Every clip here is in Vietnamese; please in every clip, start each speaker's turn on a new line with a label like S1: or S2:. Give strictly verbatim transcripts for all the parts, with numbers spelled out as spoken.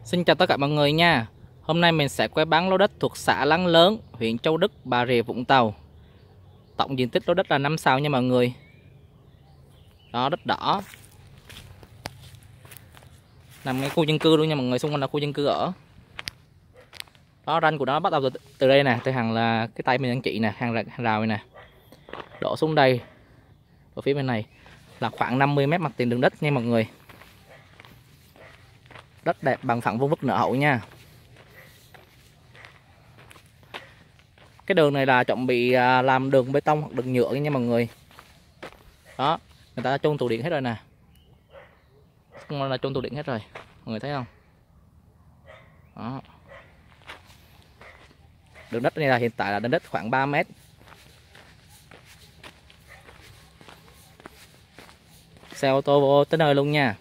S1: Xin chào tất cả mọi người nha. Hôm nay mình sẽ quay bán lô đất thuộc xã Lăng Lớn, huyện Châu Đức, Bà Rịa, Vũng Tàu. Tổng diện tích lô đất là năm sao nha mọi người. Đó, đất đỏ. Nằm ngay khu dân cư luôn nha mọi người, xung quanh là khu dân cư ở. Đó, ranh của nó bắt đầu từ, từ đây nè, từ hàng là cái tay mình đang chỉ nè, hàng, hàng rào này nè. Đổ xuống đây. Ở phía bên này là khoảng năm mươi mét mặt tiền đường đất nha mọi người. Đất đẹp bằng phẳng vuông vức nở hậu nha. Cái đường này là chuẩn bị làm đường bê tông hoặc đường nhựa nha mọi người. Đó, người ta đã chôn tủ điện hết rồi nè. Không là chôn tủ điện hết rồi, mọi người thấy không? Đó. Đường đất này là hiện tại là đường đất khoảng ba mét. Xe ô tô vô tới nơi luôn nha.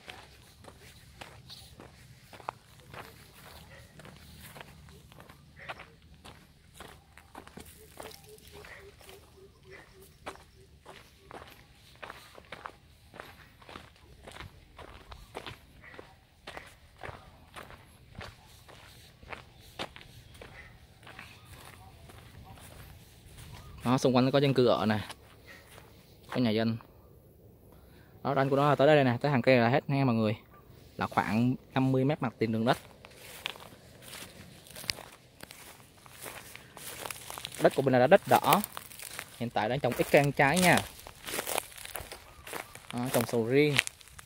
S1: Đó, xung quanh có dân cư ở nè, có nhà dân. Đó, ranh của nó là tới đây nè, tới hàng cây là hết nha mọi người, là khoảng năm mươi mét mặt tiền đường đất. Đất của mình là đất đỏ, hiện tại đang trồng ít cây ăn trái nha. Đó, trồng sầu riêng.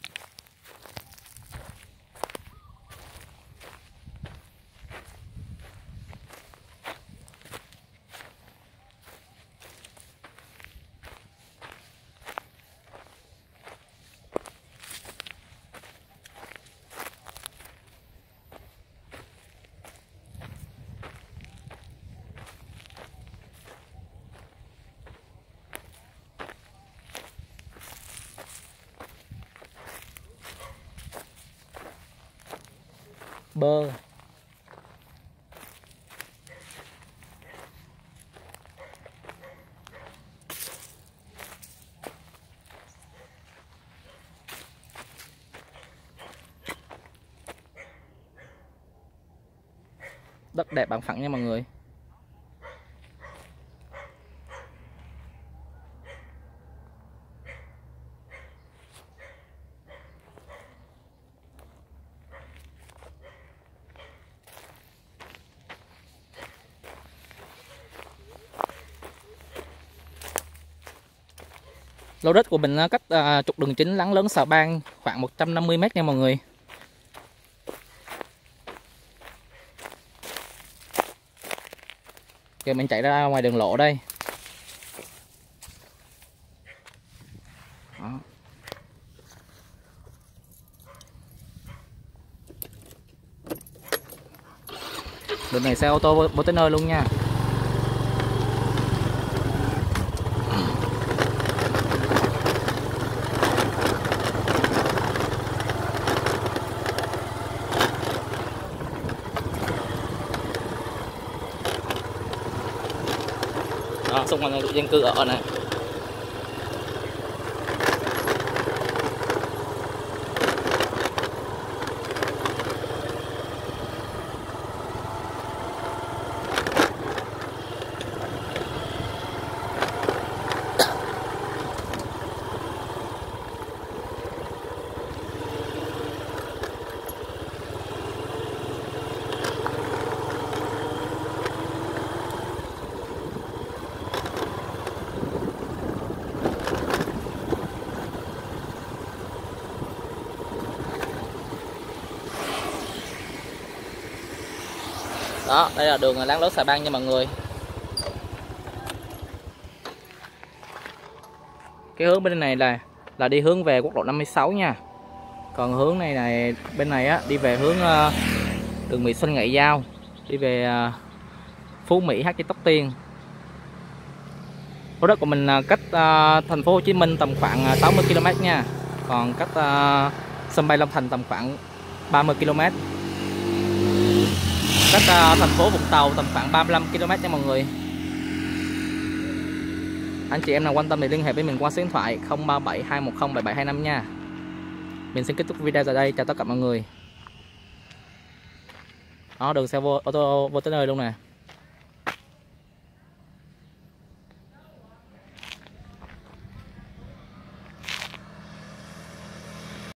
S1: Bơ. Đất đẹp bằng phẳng nha mọi người. Lô đất của mình cách uh, trục đường chính Lăng Lớn Xà Bang khoảng một trăm năm mươi mét nha mọi người. Kìa, mình chạy ra ngoài đường lộ đây. Đó. Đường này xe ô tô vô tới nơi luôn nha. Đó, xung quanh là dân cư ở này. Đó, đây là đường Lăng Lớn Xà Bang nha mọi người. Cái hướng bên này là là đi hướng về quốc lộ năm mươi sáu nha. Còn hướng này này bên này á đi về hướng uh, đường Mỹ Xuân Ngãi Giao, đi về uh, Phú Mỹ Hát Chi Tóc Tiên. Lô đất của mình uh, cách uh, thành phố Hồ Chí Minh tầm khoảng uh, sáu mươi ki lô mét nha. Còn cách uh, sân bay Long Thành tầm khoảng ba mươi ki lô mét. Cách uh, thành phố Vũng Tàu tầm khoảng ba mươi lăm ki lô mét nha mọi người. Anh chị em nào quan tâm thì liên hệ với mình qua số điện thoại không ba bảy hai một không bảy bảy hai năm nha. Mình xin kết thúc video tại đây. Chào tất cả mọi người. Đó, đường xe vô ô tô vô tới nơi luôn nè.